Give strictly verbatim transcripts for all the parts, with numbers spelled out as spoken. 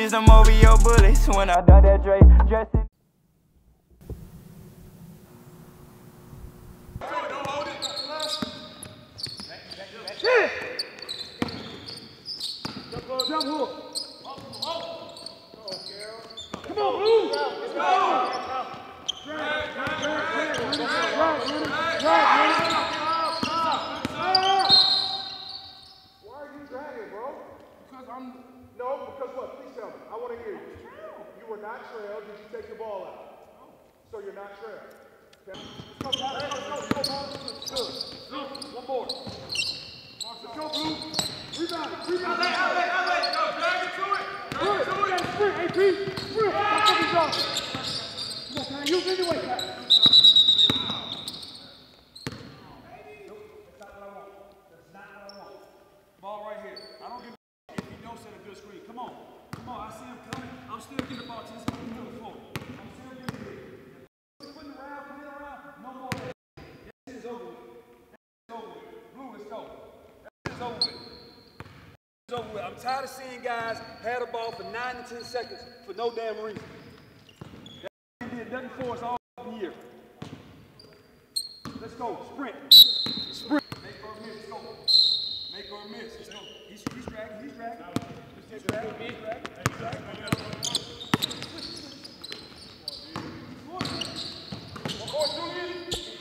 breeze them over your bullets when I done that Dre dressing. Jump hook. Come on, Blue. Let's go. Drag, drag, drag, drag, drag, drag. Why are you dragging, bro? Because I'm... No, because what? Please tell me. I want to hear you. You were not trailed. Did you take the ball out? So you're not trailed. Okay. Let's go, let's go, let's go, let's go. Good. One more. Let's go, Blue. Rebound it, rebound it. Outlet, outlet, outlet. Go, drag it to it. Drag it to it. Sprint, A P. Sprint. That's what he's on. Come on, man. Use it anyway, Pat. Nope, that's not what I want. That's not what I want. Ball right here. I don't give a if he don't set a good screen. Come on. Come on. I see him coming. I'm still getting the ball to this guy. Moving forward. I'm still getting it. Putting around, putting around. No more. That shit is over with. That shit is over with. Blue, let's go. That shit is over with. Over with. I'm tired of seeing guys have the ball for nine to ten seconds for no damn reason. That did nothing for us all year. Let's go. Sprint. Sprint. Make or miss. Let's go. Make or miss. Let's go. He's, he's dragging. He's dragging. He's dragging. He's dragging. He's dragging. One more, Julian.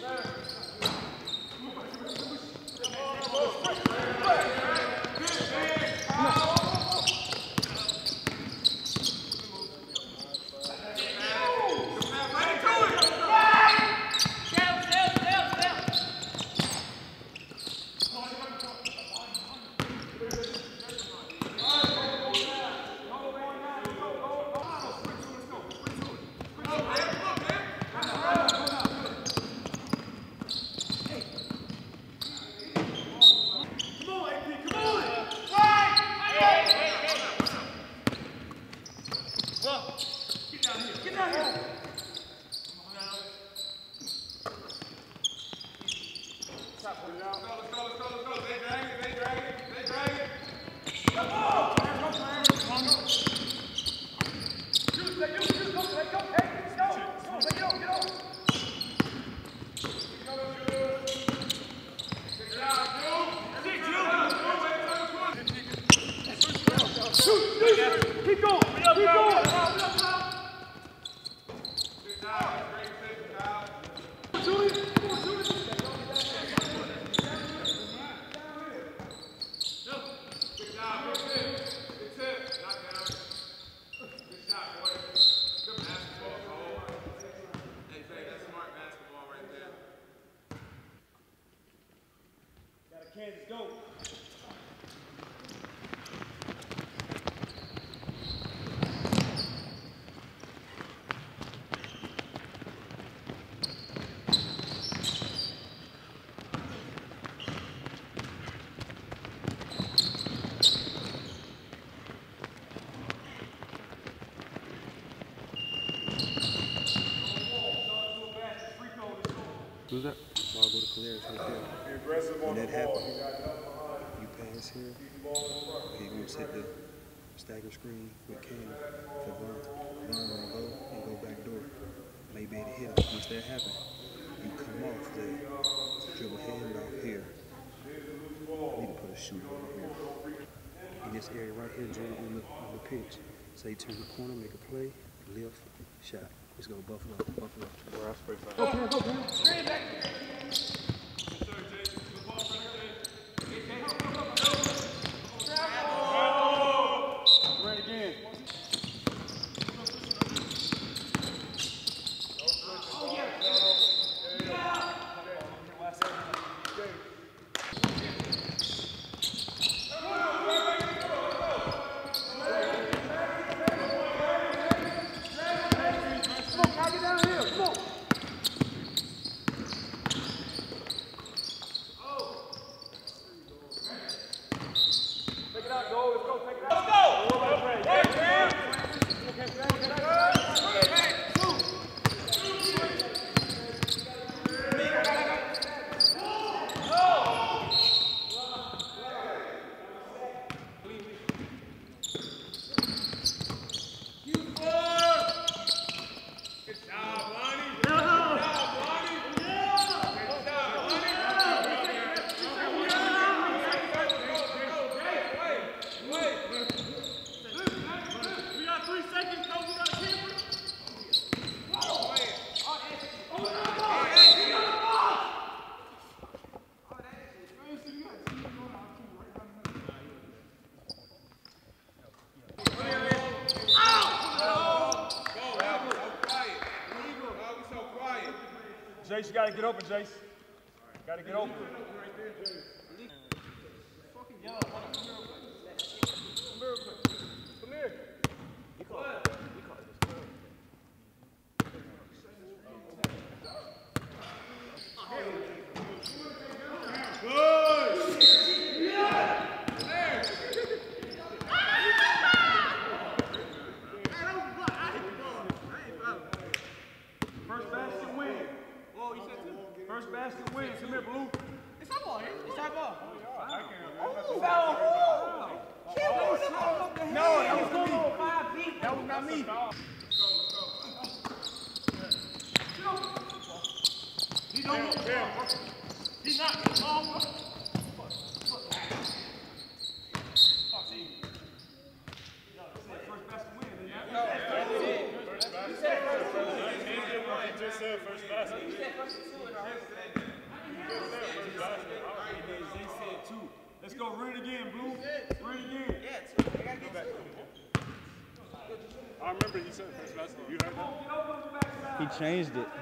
Kansas, go. Who's that? Ball go to Collier, it's right there. When that happens, you pass here, he gonna set the stagger screen with Cam for Vaughn. Vaughn gonna go and go back door. Maybe it'll hit him. Once that happens, you come off there, dribble hand off here. You need to put a shooter over here. In this area right here, dribble on the, on the pitch. Say turn the corner, make a play, lift, shot. Let's go Buffalo, Buffalo. Where I spray fire. Okay, go, man. Screen back. Right again. Oh, yeah. get open, Jace. Gotta get open. Come here. You call it. You call it. First basket win. Oh, you said two. First basket win. Come here, Blue. It's our ball here. It's our ball. Oh, No, that was going on five feet. that was not me. He's on the He's not. He's on the First basket win. No, he said first two. He just said first basket. He said first two in our They said two. Let's go run it again, Blue. Run it again. Yeah, two. They gotta get two. I remember he said first basket. You heard that? He changed it.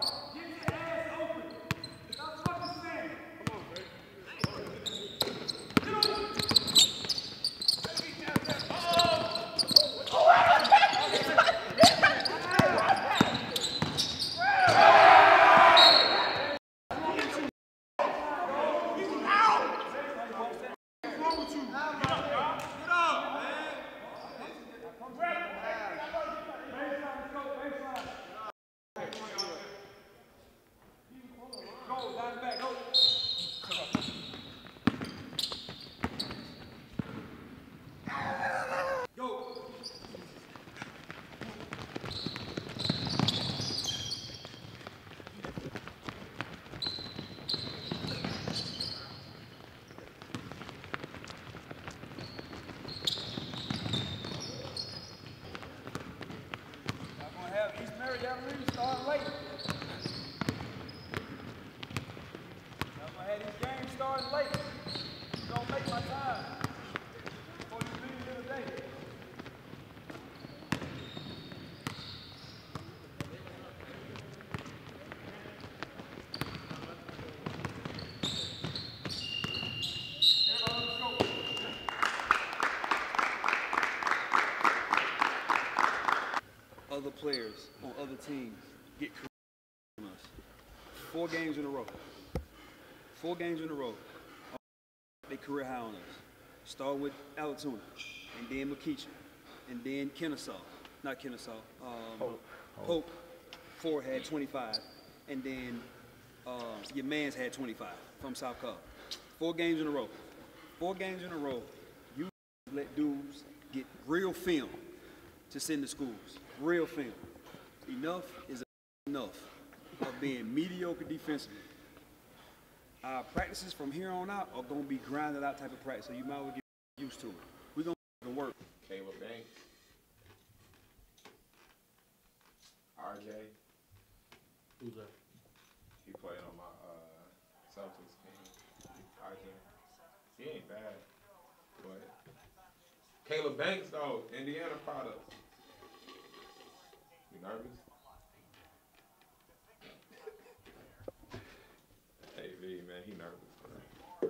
Starting late. I'm gonna have these games starting late. You're gonna make my time before you leave here today. Other players on other teams get career on us. Four games in a row. Four games in a row. They career high on us. Start with Alatuna, and then McKeachie, and then Kennesaw. Not Kennesaw. Um, Pope. Pope. Four had twenty-five, and then uh, your man's had twenty-five from South Cobb. Four games in a row. Four games in a row. You let dudes get real film to send to schools. Real film. Enough is enough of being mediocre defensively. Our practices from here on out are going to be grinded out type of practice, so you might as well get used to it. We're going to work. Caleb Banks. R J. Who's that? He played on my uh, Celtics team. R J. He ain't bad, but Caleb Banks though, Indiana products. You nervous? Hey V, man, he nervous, bro.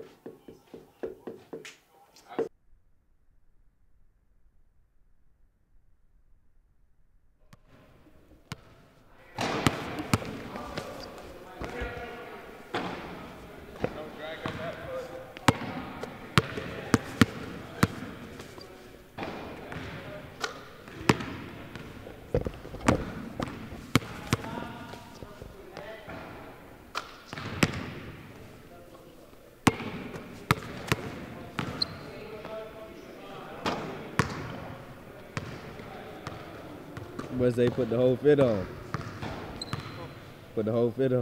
Where's they put the whole fit on? Put the whole fit on.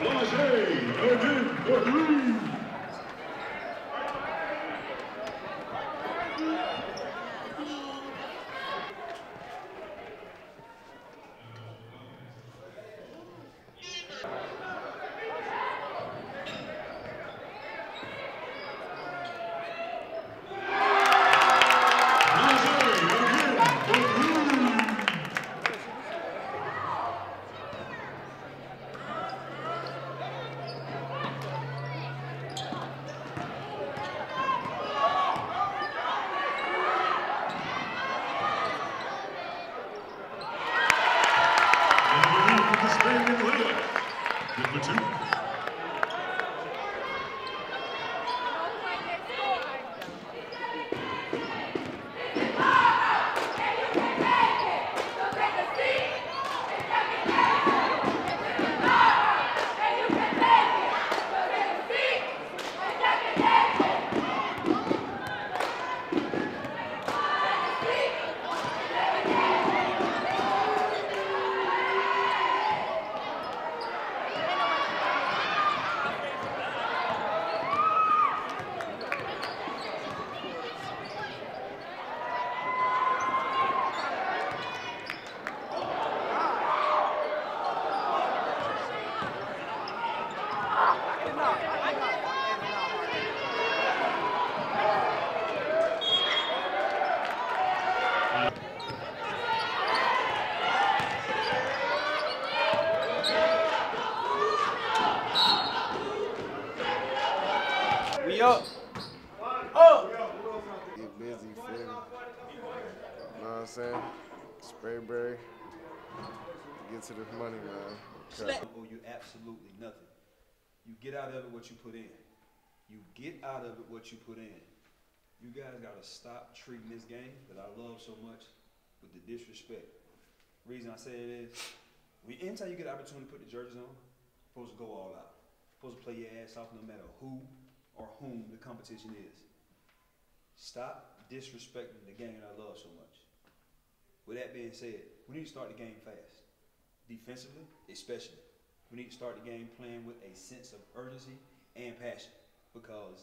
We up. Up. Get busy, feel me? You know what I'm saying? Sprayberry. Get to the money, man. I owe you absolutely nothing. You get out of it what you put in. You get out of it what you put in. You guys gotta stop treating this game that I love so much with the disrespect. The reason I say it is, when anytime you get an opportunity to put the jerseys on, you're supposed to go all out. You're supposed to play your ass off no matter who or whom the competition is. Stop disrespecting the game that I love so much. With that being said, we need to start the game fast. Defensively, especially. We need to start the game playing with a sense of urgency and passion, because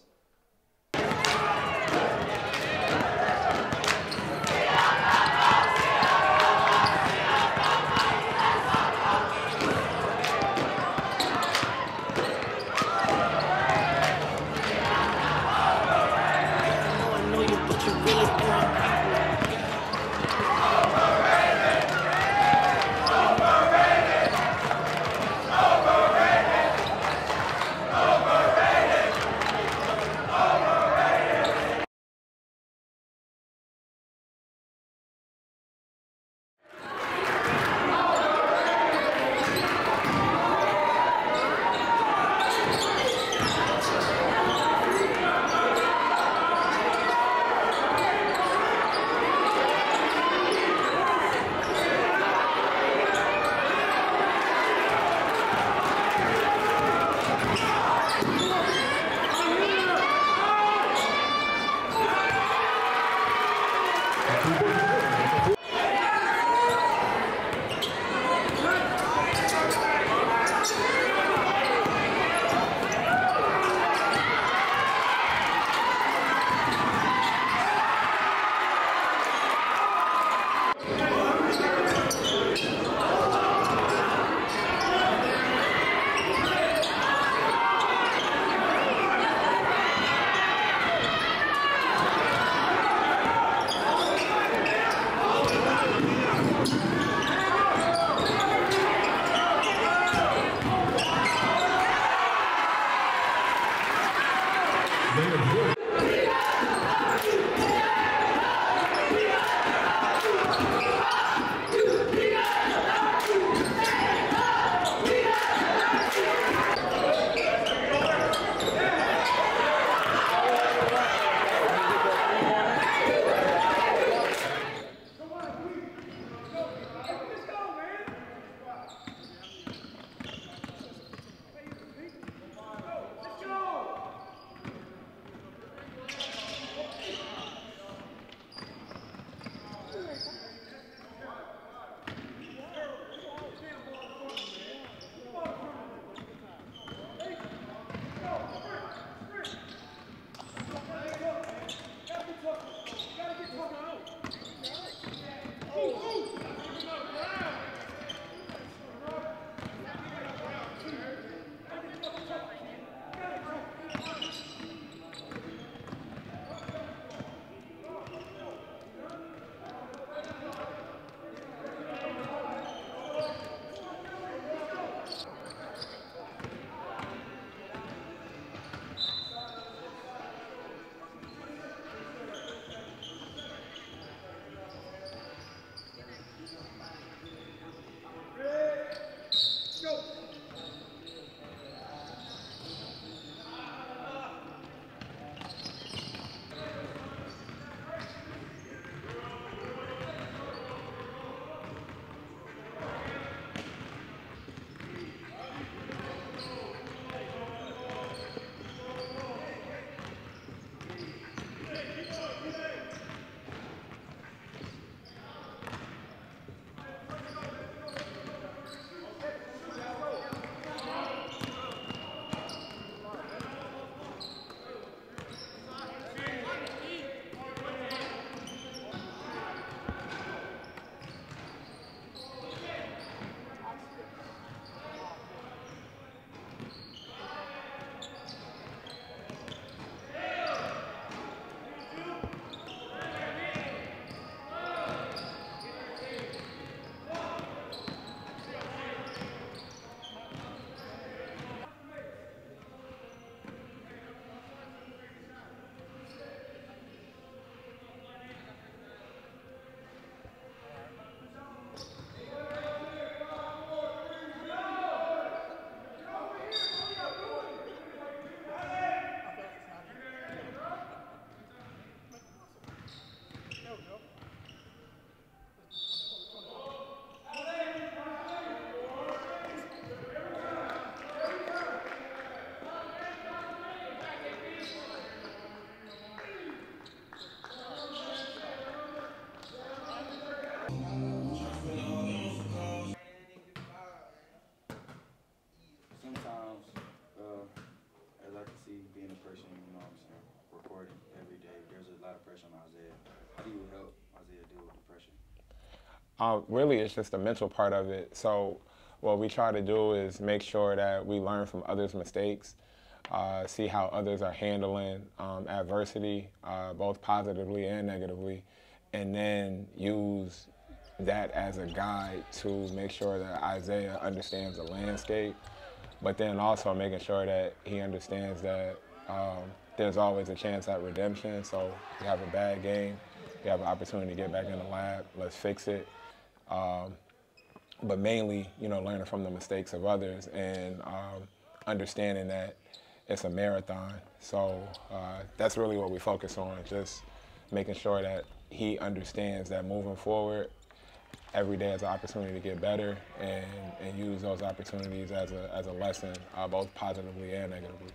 Sometimes, uh, as I can see, being a person, you know what I'm saying, recording every day, there's a lot of pressure on Isaiah. How do you help Isaiah deal with the pressure? Uh, really, it's just the mental part of it. So what we try to do is make sure that we learn from others' mistakes, uh, see how others are handling um, adversity, uh, both positively and negatively, and then use that as a guide to make sure that Isaiah understands the landscape, but then also making sure that he understands that um, there's always a chance at redemption. So you have a bad game, you have an opportunity to get back in the lab, let's fix it. Um, but mainly, you know, learning from the mistakes of others and um, understanding that it's a marathon. So uh, that's really what we focus on, just making sure that he understands that moving forward, every day is an opportunity to get better and, and use those opportunities as a, as a lesson, uh, both positively and negatively.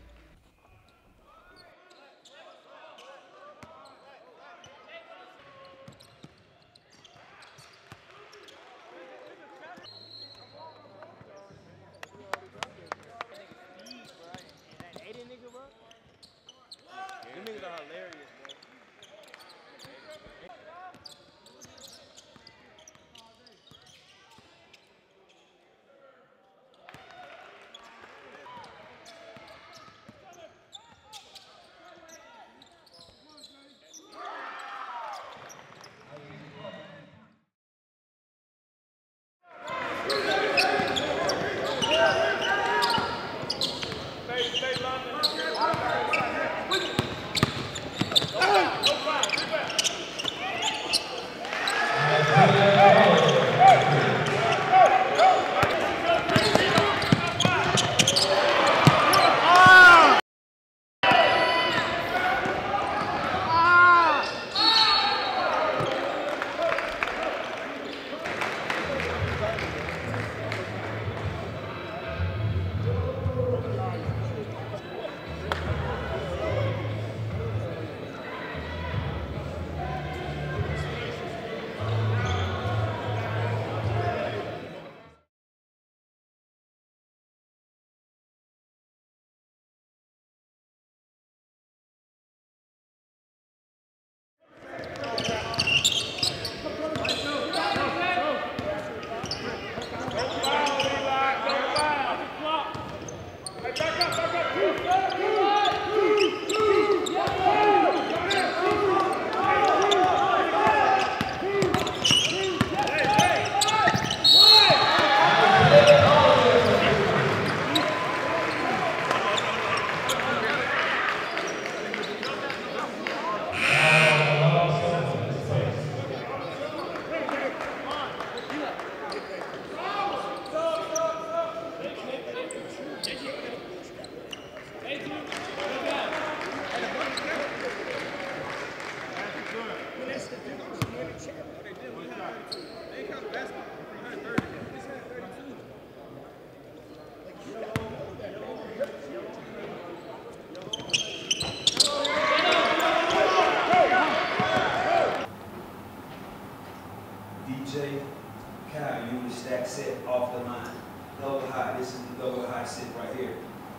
D J, Kyle, you would stack set off the line. Double high, this is the double high set right here.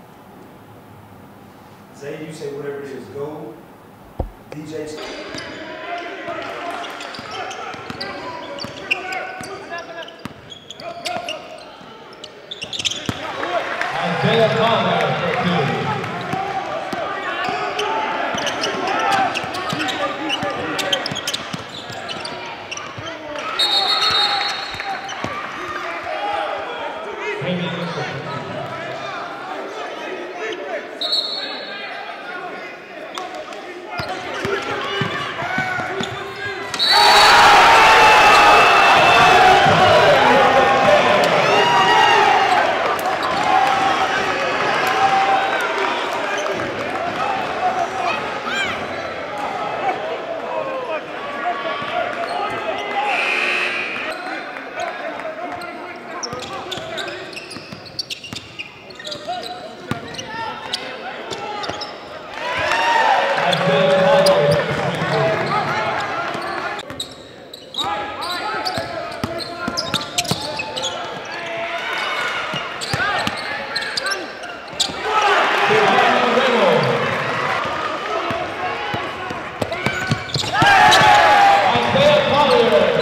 Zay, you say whatever it is, go. D J. Isaiah Conrad for two.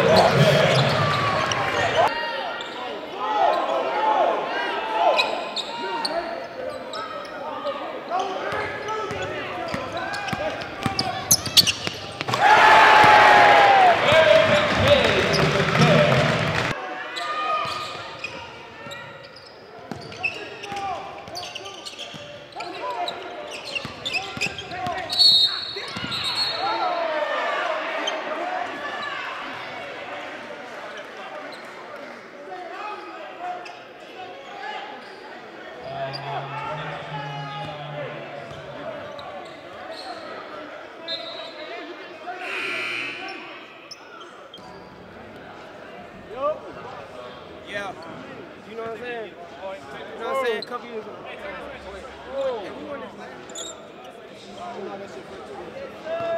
Yeah. You know what I'm saying? You know what I'm saying? A couple years ago. Oh. And we won this last. You know that shit for two years.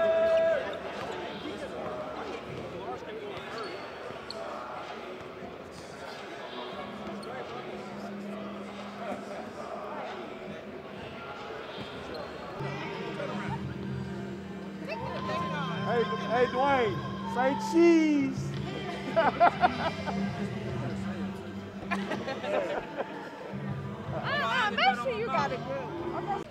Hey, hey, Dwayne, say cheese. Uh-uh, make sure you got it good.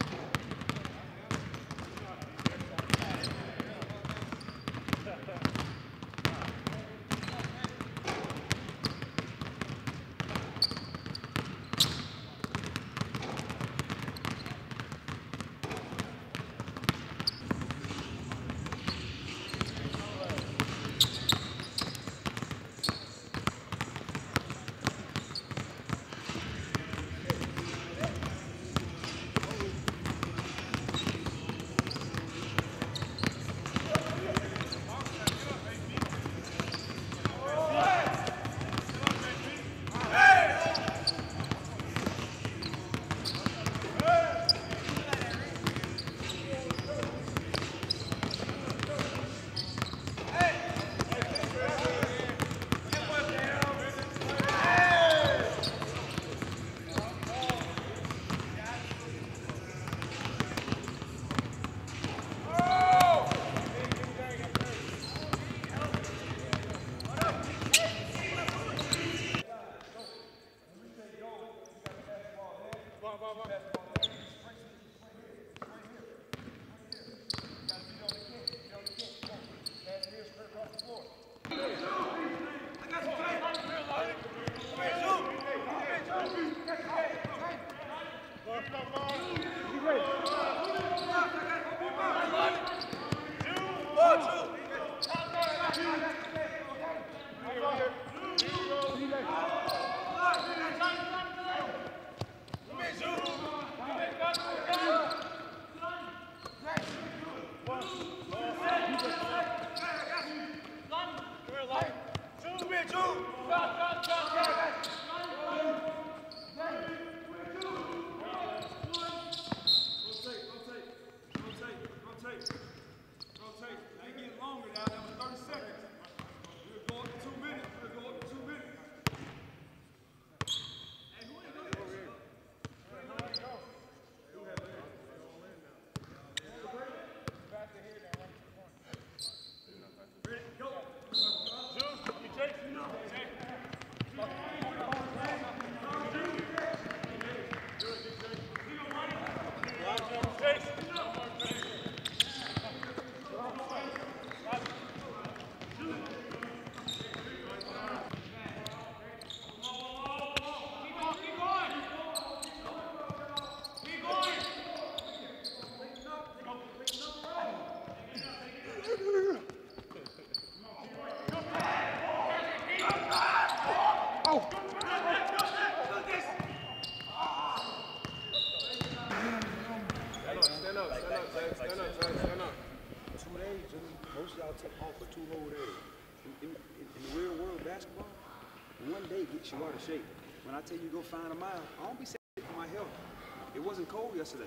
Most of y'all take off for two whole days. In, in, in the real world basketball, one day gets you out of shape. When I tell you go find a mile, I don't be saying it for my health. It wasn't cold yesterday.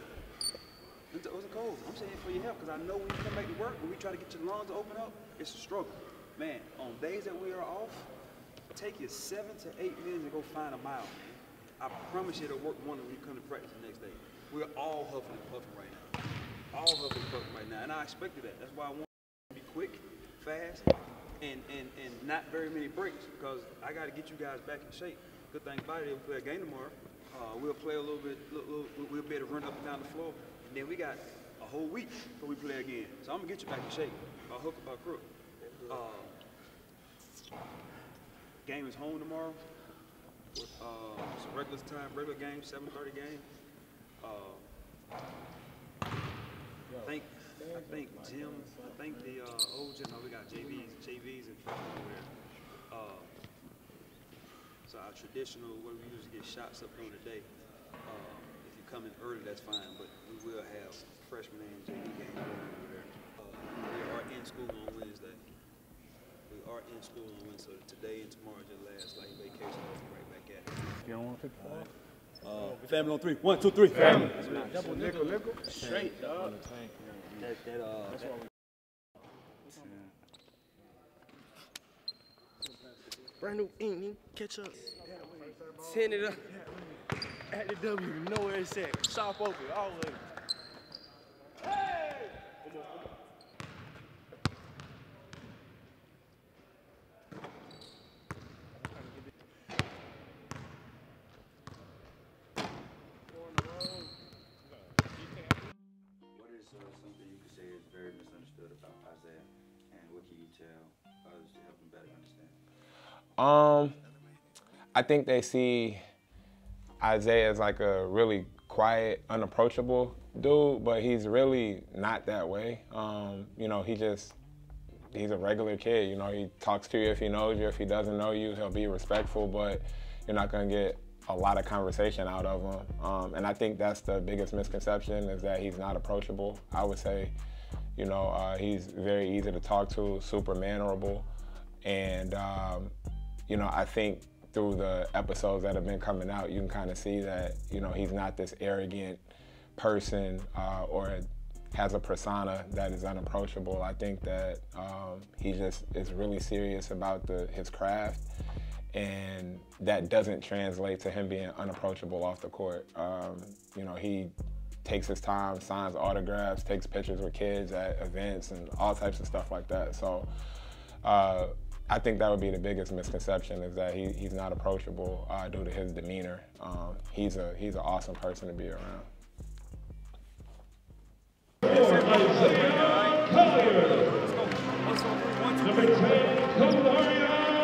It wasn't cold. I'm saying it for your health because I know when you come back to work, when we try to get your lungs to open up, it's a struggle. Man, on days that we are off, take you seven to eight minutes to go find a mile, man. I promise you it'll work wonder when you come to practice the next day. We're all huffing and puffing right now. All huffing and puffing right now. And I expected that. That's why I want to be quick, fast, and, and, and not very many breaks because I got to get you guys back in shape. Good thing about it, we'll play a game tomorrow. Uh, we'll play a little bit, little, little, we'll be able to run up and down the floor. And then we got a whole week before we play again. So I'm going to get you back in shape, by hook or by crook. Uh, game is home tomorrow. Uh, it's a regular time, regular game, seven thirty game. Uh, I think, I think Jim, I think the uh, old Jim, no, we got J Vs, J Vs and freshmen over there. Uh, so our traditional, what we usually get shots up on today. Uh, if you come in early, that's fine, but we will have freshman and J V game over there. Uh, we are in school on Wednesday. We are in school on Wednesday. So today and tomorrow just last like vacation. Right back at it. You don't want to pick the ball? Uh, family on three. One, two, three. Family. Double nickel, nickel. Straight, dog. That, that, uh, that, brand new ink, catch up. Send it up. At the W, you know where it's at. Shop open, always. Hey! Come on, come on. What is uh, something you could say is very misunderstood about Isaiah, and what can you tell others to help them better understand? Um, I think they see Isaiah as like a really quiet, unapproachable dude, but he's really not that way. Um, you know, he just, he's a regular kid. You know, he talks to you if he knows you. If he doesn't know you, he'll be respectful, but you're not gonna get a lot of conversation out of him. Um, and I think that's the biggest misconception, is that he's not approachable. I would say, you know, uh, he's very easy to talk to, super mannerable. And, um, you know, I think through the episodes that have been coming out, you can kind of see that, you know, he's not this arrogant person uh, or has a persona that is unapproachable. I think that um, he just is really serious about the, his craft, and that doesn't translate to him being unapproachable off the court. Um, you know, he takes his time, signs autographs, takes pictures with kids at events and all types of stuff like that. So uh, I think that would be the biggest misconception, is that he, he's not approachable uh, due to his demeanor. Um, he's a he's an awesome person to be around. Collier. Number ten, Collier.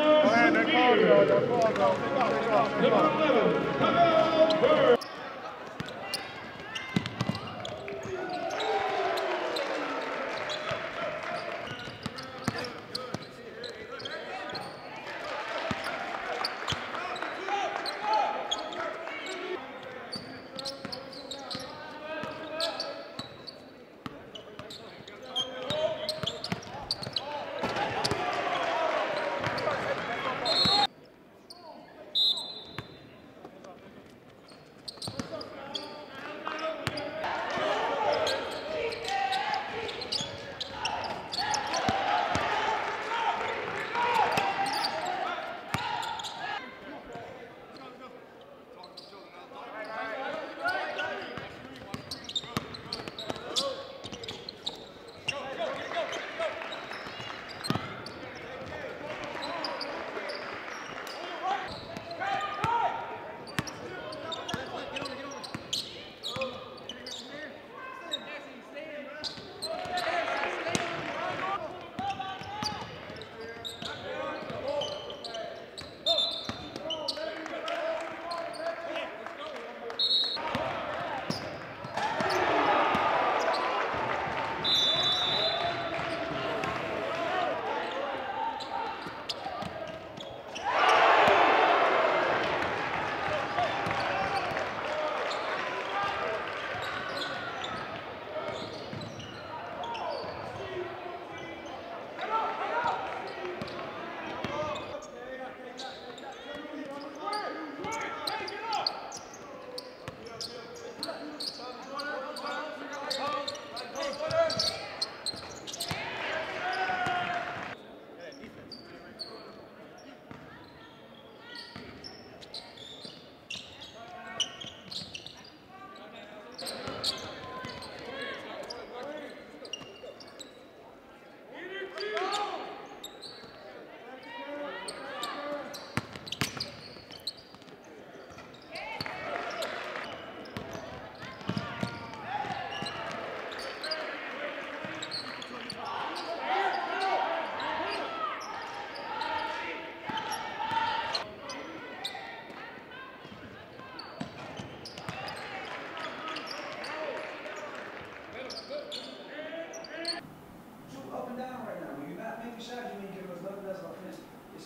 Number eleven, Collier.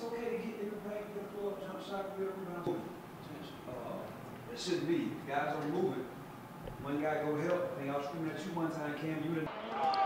okay to get in the paint, get a pull-up, jump shot, get a rebound. Uh, it shouldn't be. Guys are moving. One guy go help. I think I was screaming at you one time, Cam. You didn't.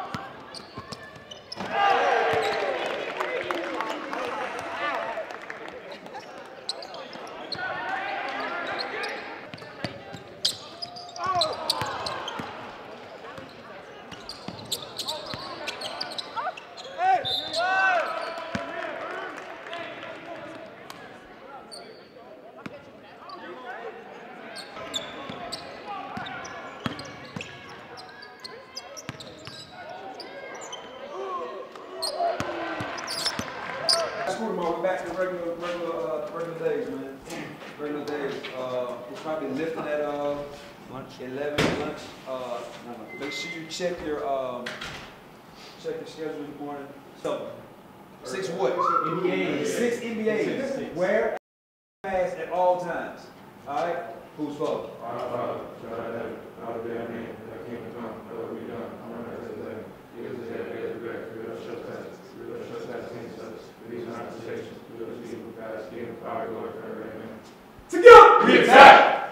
We're back to regular, regular, uh, regular days, man. Regular days. Uh, we're probably lifting at uh, lunch, eleven lunch. Uh, make sure you check your um, check your schedule in the morning. So, six what? N B As. Six N B As. Wear a mask at all times. All right. Who's for? Our Father, God in heaven, hallowed be thy name. Thy kingdom come. Thy will be done. On earth as it is in heaven. Give us this day our daily bread. Forgive us trespasses. Forgive us trespasses against us. Lead us not into temptation. Deliver us from evil. God is kingdom, power, glory forever. Amen. Together. We attack.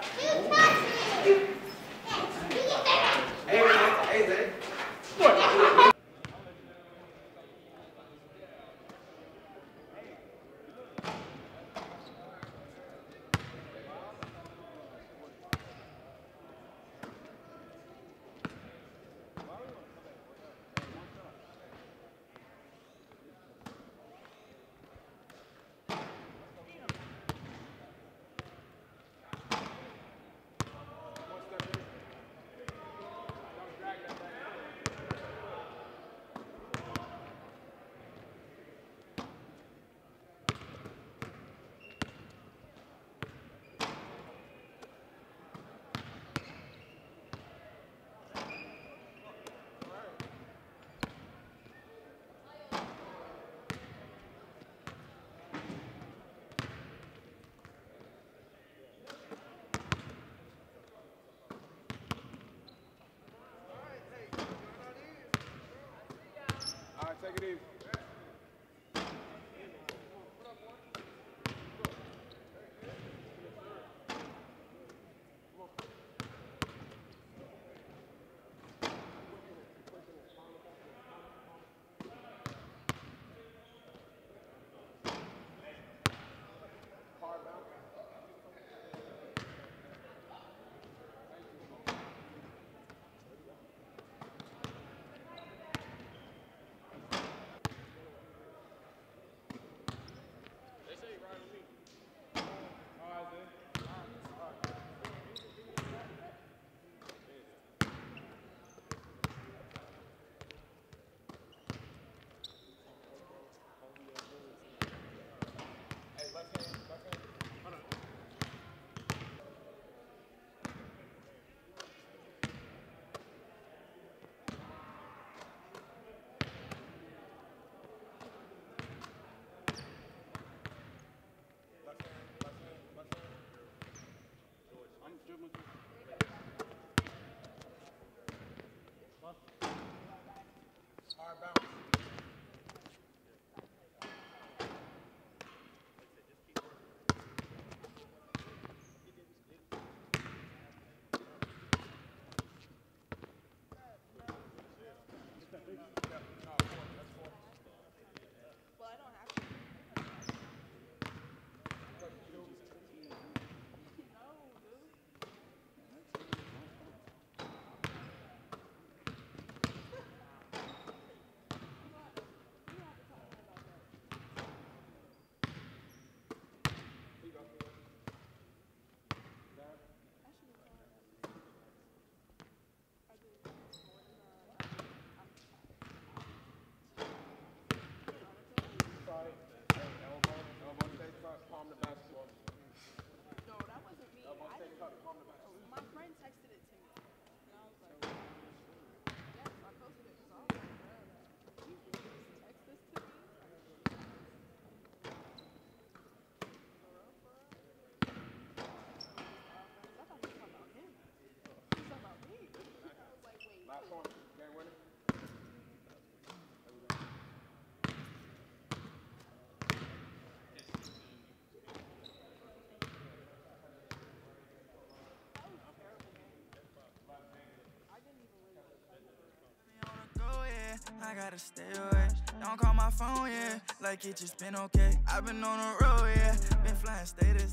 Hey, man. Hey, Zay. What? to stay away. Don't call my phone, yeah, like it just been okay. I've been on the road, yeah, been flying state to